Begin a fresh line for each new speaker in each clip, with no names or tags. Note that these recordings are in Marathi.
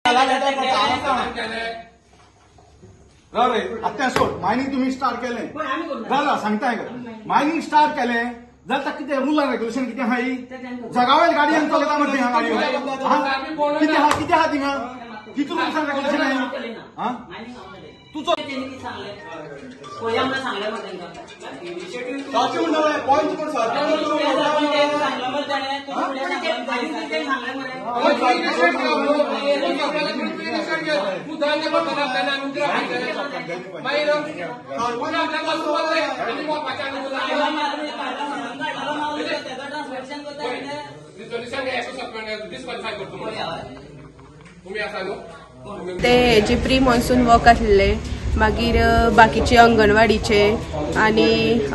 आत्ता सोड मायनिंग तुम्ही स्टार्ट केलें जाल्यार सांगताय मायनिंग स्टार्ट केलें जाल्यार कितें रूल एंड रेग्युलेशन कितें आहा जगावेल गाडयांक चलता मरे थिंगा गाडयो कितें आहा थिंगा कितें रूल्स एंड रेग्युलेशन आहा तुजो
ते हेचे प्री मॉन्सून वॉक आसले मागीर बाकीचे अंगणवाडीचे आणि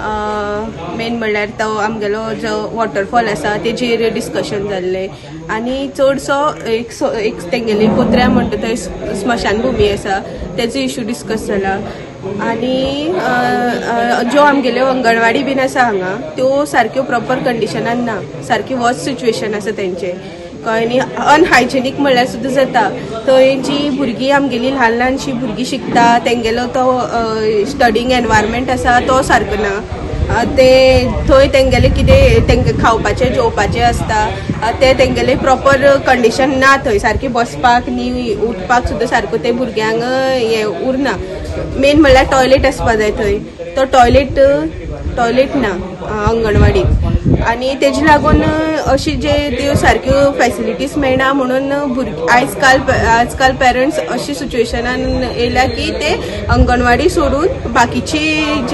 मेन म्हणल्यार तो आमगेलो जो वॉटरफॉल आसा तेजेर डिस्कशन जाल्ले आणि चडसो एक तेंगेली कोत्र्या म्हणटा थंय स्मशानभूमी आसा तेजो इशू डिस्कस जाला आणि ज्यो आमगेल्यो अंगणवाडी बीन आसा हांगा त्यो सारक्यो प्रॉपर कंडिशनान ना सारकी वर्स्ट सिच्युएशन आसा तेंचे कळ्ळें न्ही अनहायजेनीक म्हणल्यार सुद्दां जाता थंय जी भुरगीं आमगेली ल्हान ल्हानशीं भुरगीं शिकता तेंगेलो तो स्टडींग एनवायरमेंट आसा तो सारको ना ते थंय तेंगेले कितें तेंकां खावपाचें जेवपाचें आसता ते तेंगेले प्रॉपर कंडिशन ना थंय सारकी बसपाक न्ही उठपाक सुद्दां सारको ते भुरग्यांक हें उरना मेन म्हणल्यार टॉयलेट आसपा जाय थंय तो टॉयलेट ना अंगणवाडीक आनी तेजे लागून अशी जे त्यो सारक्यो फॅसिलिटीज मेळना म्हणून आजकाल पेरंट्स अशी सिच्युएशनान येयल्या की ते अंगणवाडी सोडून बाकीची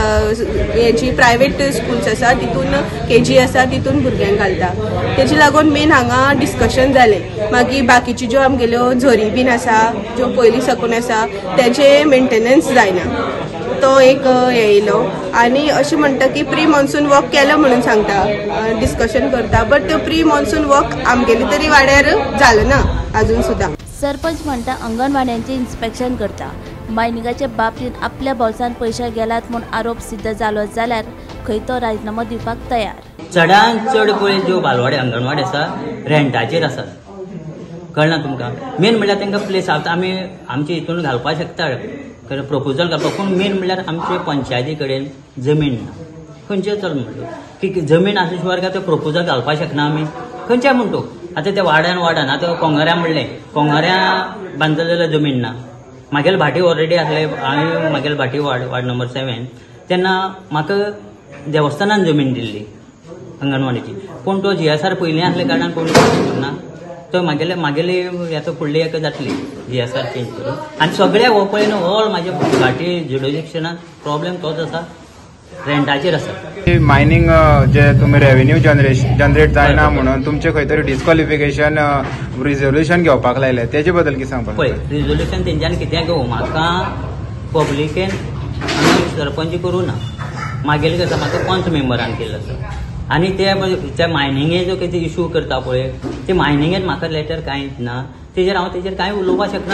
जी प्रायवेट स्कूल्स आसा तितून केजी आसा तितून भुरग्यांक घालता तेजे लागून मेन हांगा डिस्कशन जालें मागीर बाकीच्यो ज्यो आमगेल्यो झरी बीन आसा ज्यो पयलीं साकून आसा तेजे मेंटेनन्स जायना तो एक येयलो आनी अशें म्हणटा की प्री मॉन्सून वॉक केलो म्हणून सांगता डिस्कशन करता बट तो प्री मॉन्सून वॉक आमगेली तरी वाड्यार जालो ना अजून सुद्दां
सरपंच म्हणटा अंगणवाड्यांचे इन्स्पेक्शन करता मायनिंगाच्या बाबतीत आपल्या बोल्सान पयशे गेलात म्हूण आरोप सिद्ध जालो जाल्यार खंय तो राजीनामो दिवपाक तयार
चडांत चड पळय ज्यो बालवाडी अंगणवाडी आसा रेंटाचेर आसात कळना तुमकां मेन म्हणल्यार तांकां प्लेस आमी आमचे हितून घालपाक शकता प्रपोजल घालपाक पूण मेन म्हणल्यार आमचे पंचायती कडेन जमीन ना खंयचे चल म्हणलो की जमीन आसल्या शिवाय काय ते प्रपोजल घालपाक शकना आमी खंयचे म्हणटो आतां ते वाड्यान आतां कोंगऱ्या म्हणलें कोंगऱ्या बांदता जाल्यार जमीन ना म्हागेले भाटी ऑलरेडी आसले हांवें म्हागेले भाटी वार्ड नंबर 7 तेन्ना म्हाका देवस्थानान जमीन दिल्ली अंगणवाडीची पूण तो GSR पयलीं आसल्या कारणान कोणी करना तो मागेली याचो फुडली एक जातली GSR चेंज करून आनी सगळे हो पळय ऑल म्हाजे घाटी ज्युडिक्शनात प्रॉब्लेम तोच आसा रेंटाचेर आसा
मायनिंग जे तुम्ही रेव्हेन्यू जनरेट जायना म्हणून तुमचे खंय तरी डिस्क्वॉलिफिकेशन रिझोल्युशन घेवपाक लायले तेजे बद्दल कितें सांगपाक
पळय रिझोल्युशन तेंच्यानी कितें घेवं म्हाका पब्लिकेन आमी सरपंच करूं ना मागेले कसा म्हाका पंच मेंबरान केल्लो आसा आनी ते मायनिंगे जो कितें इशू करता पळय ते मायनिंगेत म्हाका लेटर कांयच ना तेजेर हांव तेजेर कांय उलोवपाक शकना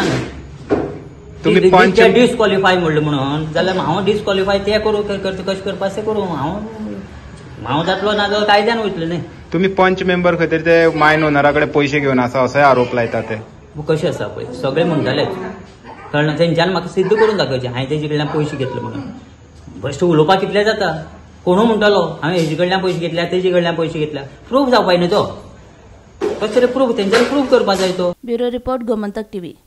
तुम्ही पंच
डिस्क्वॉलिफाय म्हणलें म्हणून जाल्यार हांव डिस्क्वॉलिफाय ते करूं कशें करपाक तें करूं हांव जातलो ना जाल्यार कायद्यान वयतलो न्ही
तुम्ही पंच मेंबर खंय तरी ते मायन ओनरा कडेन पयशे घेवन आसा असोय आरोप लायता ते
कशें आसा पळय सगळे म्हणटालेच कळना तेंच्यान म्हाका सिद्ध करून दाखोवचें हांवें तेजे कडल्यान पयशे घेतले म्हणून बेश्ट उलोवपाक कितलें जाता कोणू म्हणटालो हांवें हेजे कडल्यान पयशे घेतल्या तेजे कडल्यान पयशे घेतल्या प्रूफ जावपाय न्ही तो कशें तरी प्रूफ तेंच्यानी प्रूफ करपाक जाय तो
ब्युरो रिपोर्ट गोमंतक TV